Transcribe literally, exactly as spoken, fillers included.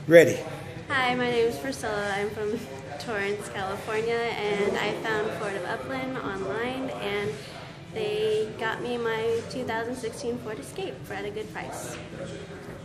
Ready. Hi, my name is Priscilla. I'm from Torrance, California, and I found Ford of Upland online, and they got me my two thousand sixteen Ford Escape for at a good price.